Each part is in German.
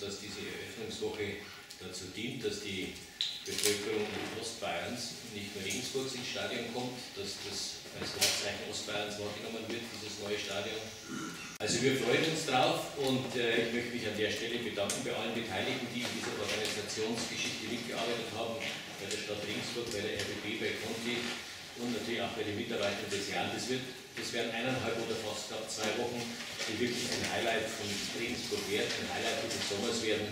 dass diese Eröffnungswoche dazu dient, dass die Bevölkerung Ostbayerns, nicht nur Regensburgs ins Stadion kommt, dass das als Wahrzeichen Ostbayerns wahrgenommen wird, dieses neue Stadion. Also wir freuen uns drauf und ich möchte mich an der Stelle bedanken bei allen Beteiligten, die in dieser Organisationsgeschichte mitgearbeitet haben, bei der Stadt Regensburg, bei der RBB, bei Conti und natürlich auch bei den Mitarbeitern des Jahres. Das werden 1,5 oder fast 2 Wochen, die wirklich ein Highlight von Regensburg werden, ein Highlight dieses Sommers werden.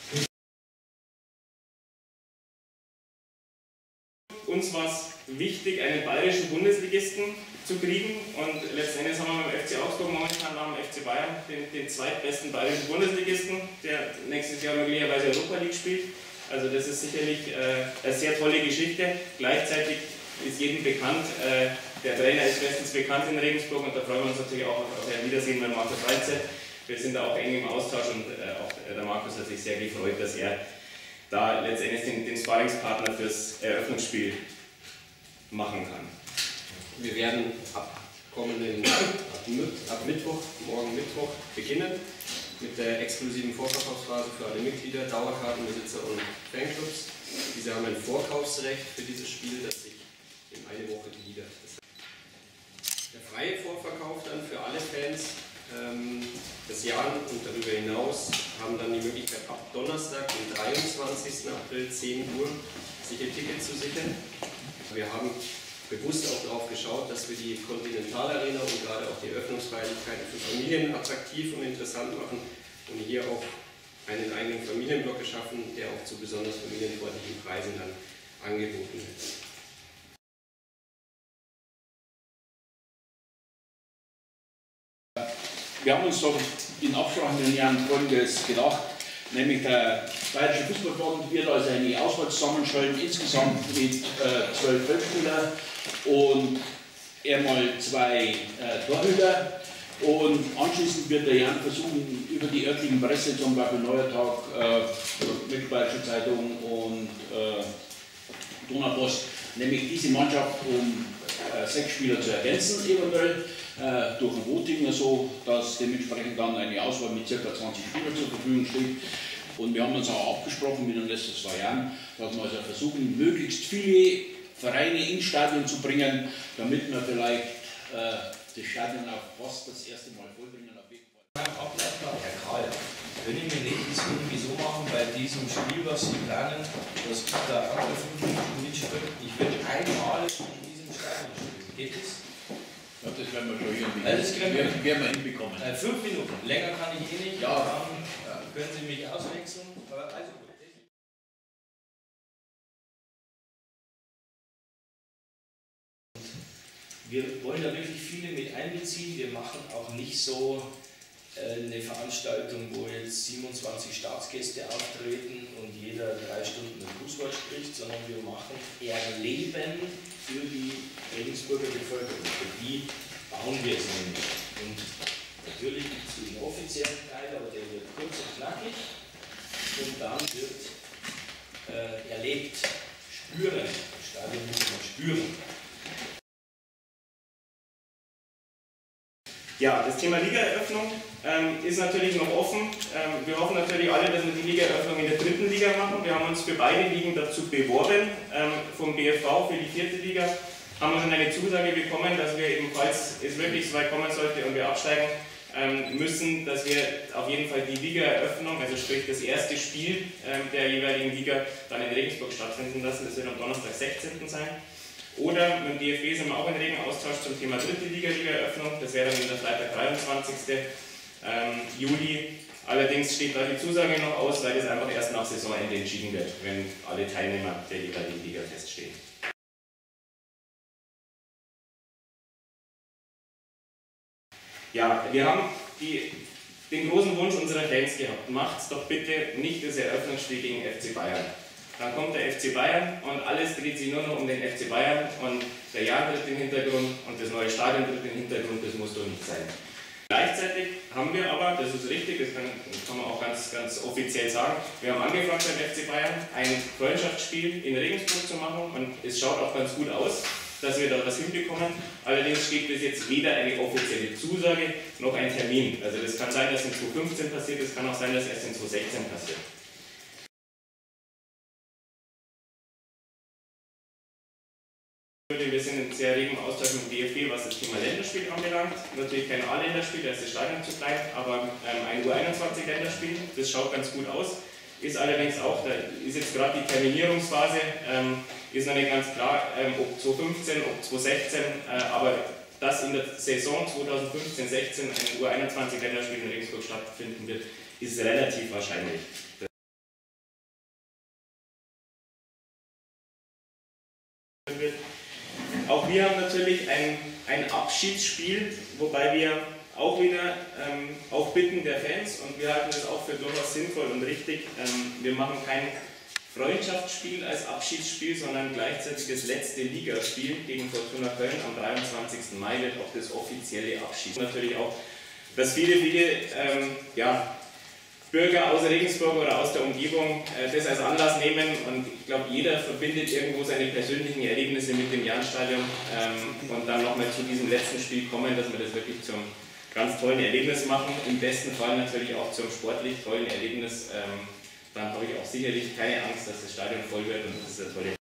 Uns war es wichtig, einen bayerischen Bundesligisten zu kriegen und letztendlich haben wir beim FC Augsburg momentan nach dem FC Bayern den zweitbesten bayerischen Bundesligisten, der nächstes Jahr möglicherweise Europa League spielt. Also das ist sicherlich eine sehr tolle Geschichte. Gleichzeitig ist jedem bekannt, der Trainer ist bestens bekannt in Regensburg und da freuen wir uns natürlich auch auf ein Wiedersehen mit Markus Reitze. Wir sind da auch eng im Austausch und auch der Markus hat sich sehr gefreut, dass er da letztendlich den Sparringspartner fürs Eröffnungsspiel machen kann. Wir werden ab Mittwoch, morgen Mittwoch, beginnen mit der exklusiven Vorverkaufsphase für alle Mitglieder, Dauerkartenbesitzer und Fanclubs. Diese haben ein Vorkaufsrecht für dieses Spiel, das sich in eine Woche gliedert. Der freie Vorverkauf dann für alle Fans des Jahres und darüber hinaus haben dann die Möglichkeit, ab Donnerstag, den 23. April, 10 Uhr, sich ein Ticket zu sichern. Wir haben bewusst auch darauf geschaut, dass wir die Continental-Arena und gerade auch die Eröffnungsfeierlichkeiten für Familien attraktiv und interessant machen und hier auch einen eigenen Familienblock geschaffen, der auch zu besonders familienfreundlichen Preisen dann angeboten wird. Wir haben uns doch in Absprache mit den Jahren Folgendes gedacht, nämlich der Bayerische Fußballverband wird also eine Auswahl zusammenstellen, insgesamt mit 12 Feldspielern und einmal 2 Torhüter. Und anschließend wird der Jan versuchen, über die örtlichen Presse, zum Beispiel Neuer Tag, Mittelbayerische Zeitung und Donaupost, nämlich diese Mannschaft um 6 Spieler zu ergänzen, eventuell durch ein Voting, so dass dementsprechend dann eine Auswahl mit ca. 20 Spielern zur Verfügung steht. Und wir haben uns auch abgesprochen mit den letzten 2 Jahren, dass wir also versuchen, möglichst viele Vereine ins Stadion zu bringen, damit wir vielleicht das Stadion auch fast das erste Mal vollbringen. Herr Karl, können wir nicht das irgendwie so machen bei diesem Spiel, was Sie planen, dass da auch 5 Minuten mitspielt? Ich will einmal in diesem Stadion spielen. Geht das? Ja, das werden wir schon irgendwie werden wir hinbekommen. 5 Minuten, länger kann ich nicht. Ja. Dann können Sie mich auswechseln. Also gut. Wir wollen da wirklich viele mit einbeziehen. Wir machen auch nicht so eine Veranstaltung, wo jetzt 27 Staatsgäste auftreten und jeder 3 Stunden mit Fußball spricht, sondern wir machen Erleben für die Regensburger Bevölkerung. Für die bauen wir es nämlich. Und natürlich gibt es den offiziellen Teil, aber der wird kurz und knackig und dann wird erlebt, spüren. Das Stadion muss man spüren. Ja, das Thema Ligaeröffnung ist natürlich noch offen. Wir hoffen natürlich alle, dass wir die Ligaeröffnung in der 3. Liga machen. Wir haben uns für beide Ligen dazu beworben. Vom BFV für die 4. Liga haben wir schon eine Zusage bekommen, dass wir eben, falls es wirklich so weit kommen sollte und wir absteigen müssen, dass wir auf jeden Fall die Ligaeröffnung, also sprich das erste Spiel der jeweiligen Liga, dann in Regensburg stattfinden lassen. Das wird am Donnerstag, 16. sein. Oder mit dem DFB sind wir auch in regen Austausch zum Thema 3. Liga-Ligaeröffnung. Das wäre dann der Freitag, 23. Juli. Allerdings steht da die Zusage noch aus, weil das einfach erst nach Saisonende entschieden wird, wenn alle Teilnehmer der jeweiligen Liga feststehen. Ja, wir haben den großen Wunsch unserer Fans gehabt, macht's doch bitte nicht das Eröffnungsspiel gegen FC Bayern. Dann kommt der FC Bayern und alles dreht sich nur noch um den FC Bayern und der Jahr tritt im Hintergrund und das neue Stadion tritt im Hintergrund, das muss doch nicht sein. Gleichzeitig haben wir aber, das ist richtig, das kann man auch ganz offiziell sagen, wir haben angefragt beim FC Bayern, ein Freundschaftsspiel in Regensburg zu machen und es schaut auch ganz gut aus. dass wir da was hinbekommen. Allerdings steht bis jetzt weder eine offizielle Zusage noch ein Termin. Also das kann sein, dass in 2015 passiert, es kann auch sein, dass erst in 2016 passiert. Wir sind in sehr regem Austausch mit dem DFB, was das Thema Länderspiel anbelangt. Natürlich kein A-Länderspiel, da ist das Stadion zu klein, aber ein U21-Länderspiel, das schaut ganz gut aus. Ist allerdings auch, da ist jetzt gerade die Terminierungsphase, ist noch nicht ganz klar, ob 2015, ob 2016, aber dass in der Saison 2015-16 ein U21-Länderspiel in Regensburg stattfinden wird, ist relativ wahrscheinlich. Auch wir haben natürlich ein Abschiedsspiel, wobei wir auch wieder auf Bitten der Fans, und wir halten das auch für durchaus sinnvoll und richtig, wir machen kein Freundschaftsspiel als Abschiedsspiel, sondern gleichzeitig das letzte Ligaspiel gegen Fortuna Köln am 23. Mai wird auch das offizielle Abschied. Natürlich auch, dass viele Bürger aus Regensburg oder aus der Umgebung das als Anlass nehmen, und ich glaube, jeder verbindet irgendwo seine persönlichen Erlebnisse mit dem Jahnstadion und dann nochmal zu diesem letzten Spiel kommen, dass wir das wirklich zum ganz tollen Erlebnis machen, im besten Fall natürlich auch zum sportlich tollen Erlebnis, dann habe ich auch sicherlich keine Angst, dass das Stadion voll wird, und das ist eine tolle